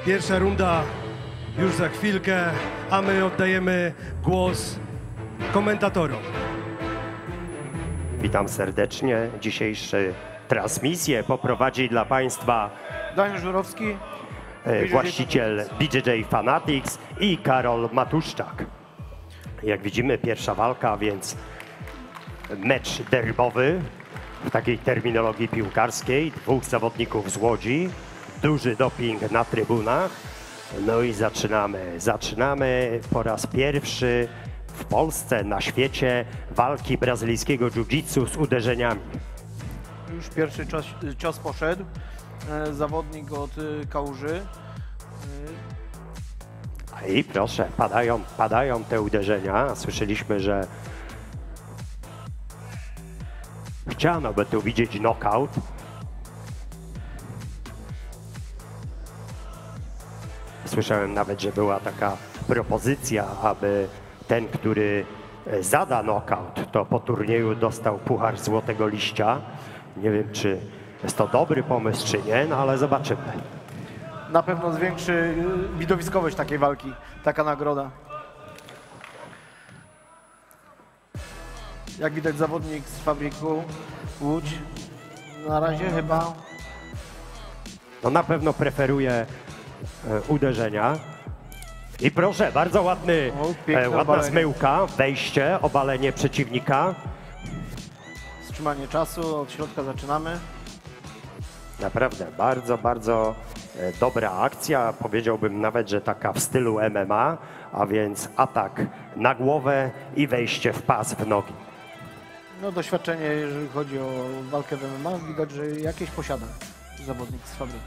Pierwsza runda już za chwilkę, a my oddajemy głos komentatorom. Witam serdecznie. Dzisiejsze transmisję poprowadzi dla Państwa Daniel Żurowski, właściciel BJJ Fanatics i Karol Matuszczak. Jak widzimy, pierwsza walka, więc mecz derbowy w takiej terminologii piłkarskiej. Dwóch zawodników z Łodzi, duży doping na trybunach. No i zaczynamy po raz pierwszy w Polsce, na świecie, walki brazylijskiego jiu-jitsu z uderzeniami. już pierwszy cios poszedł, zawodnik od Kałuży. I proszę, padają te uderzenia. Słyszeliśmy, że chciano by tu widzieć knockout. Słyszałem nawet, że była taka propozycja, aby ten, który zada knockout, to po turnieju dostał puchar Złotego Liścia. Nie wiem, czy jest to dobry pomysł, czy nie, no ale zobaczymy. Na pewno zwiększy widowiskowość takiej walki, taka nagroda. Jak widać, zawodnik z Fabryku Łódź na razie chyba... No na pewno preferuje uderzenia. I proszę, bardzo ładna zmyłka, wejście, obalenie przeciwnika. Wstrzymanie czasu, od środka zaczynamy. Naprawdę, bardzo dobra akcja. Powiedziałbym nawet, że taka w stylu MMA, a więc atak na głowę i wejście w pas w nogi. No doświadczenie, jeżeli chodzi o walkę w MMA, widać, że jakieś posiada zawodnik z Fabryku.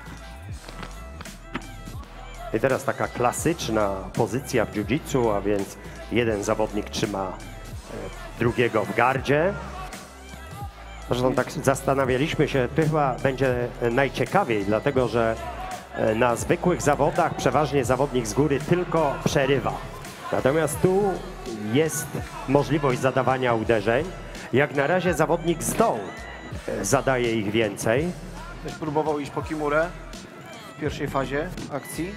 I teraz taka klasyczna pozycja w jiu-jitsu, a więc jeden zawodnik trzyma drugiego w gardzie. Zresztą tak zastanawialiśmy się, to chyba będzie najciekawiej, dlatego że na zwykłych zawodach przeważnie zawodnik z góry tylko przerywa. Natomiast tu jest możliwość zadawania uderzeń. Jak na razie zawodnik z dołu zadaje ich więcej. Ktoś próbował iść po kimurę w pierwszej fazie akcji.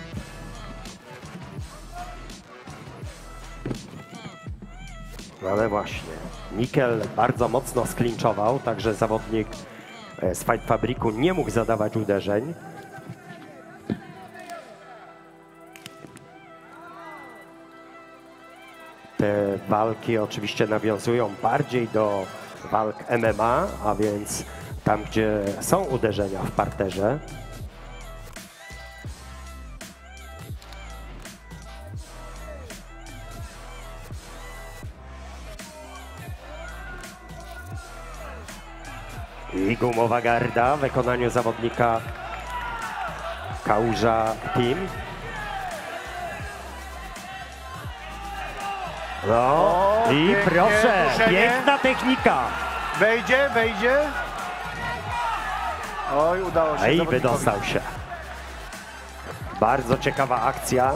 No ale właśnie, Nickel bardzo mocno sklinczował, także zawodnik z Fight Fabriku nie mógł zadawać uderzeń. Te walki oczywiście nawiązują bardziej do walk MMA, a więc tam, gdzie są uderzenia w parterze. I gumowa garda w wykonaniu zawodnika Kałuża Team. No i pięknie, proszę, duszenie. piękna technika. Wejdzie. Oj, udało się. I zawodnikowi. wydostał się. Bardzo ciekawa akcja.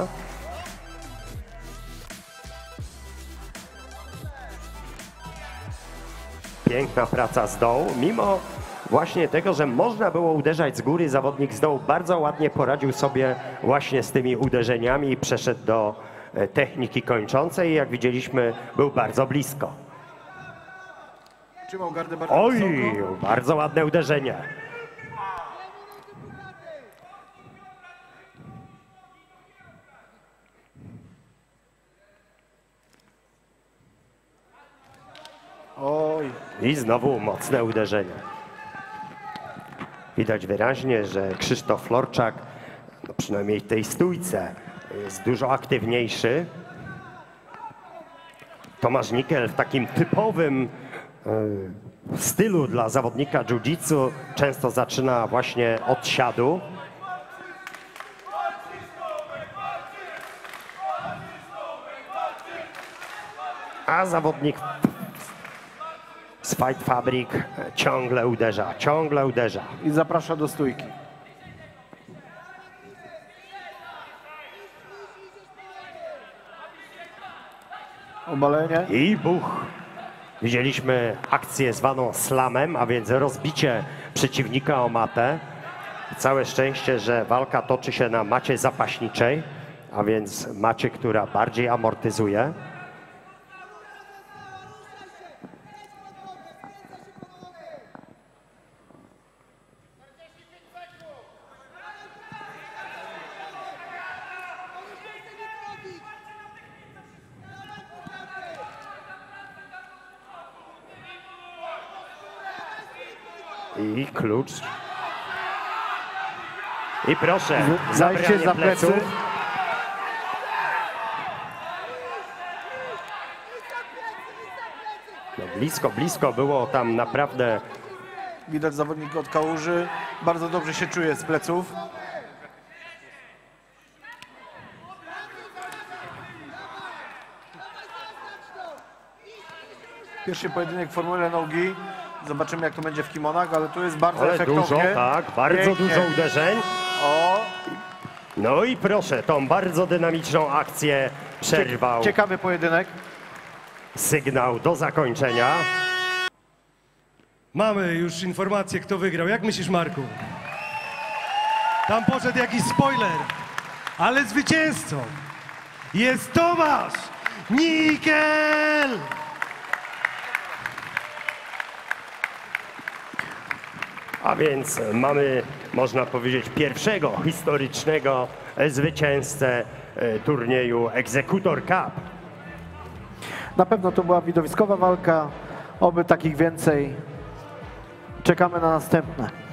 Piękna praca z dołu. Mimo właśnie tego, że można było uderzać z góry, zawodnik z dołu bardzo ładnie poradził sobie właśnie z tymi uderzeniami i przeszedł do techniki kończącej. Jak widzieliśmy, był bardzo blisko. Trzymał gardę bardzo Oj, wysoko. bardzo ładne uderzenie. Oj, I znowu mocne uderzenie. Widać wyraźnie, że Krzysztof Florczak, no przynajmniej w tej stójce, jest dużo aktywniejszy. Tomasz Nickel w takim typowym stylu dla zawodnika jiu-jitsu często zaczyna właśnie od siadu. A zawodnik z Fight Fabric ciągle uderza. i zaprasza do stójki. Obalenie. I buch. Widzieliśmy akcję zwaną slamem, a więc rozbicie przeciwnika o matę. Całe szczęście, że walka toczy się na macie zapaśniczej, a więc macie, która bardziej amortyzuje. I klucz. I proszę, Zajście zabranie za plecy. pleców. No blisko było tam naprawdę. Widać zawodnik od Kałuży. Bardzo dobrze się czuje z pleców. Pierwszy pojedynek w formule nogi. Zobaczymy, jak to będzie w kimonach, ale tu jest bardzo Ale efektownie. dużo, tak, bardzo Pięknie. dużo uderzeń. O, No i proszę, tą bardzo dynamiczną akcję przerwał ciekawy pojedynek. sygnał do zakończenia. Mamy już informację, kto wygrał. Jak myślisz, Marku? Tam poszedł jakiś spoiler, ale zwycięzcą jest Tomasz Nikiel! A więc mamy, można powiedzieć, pierwszego historycznego zwycięzcę turnieju Executor Cup. Na pewno to była widowiskowa walka. Oby takich więcej. Czekamy na następne.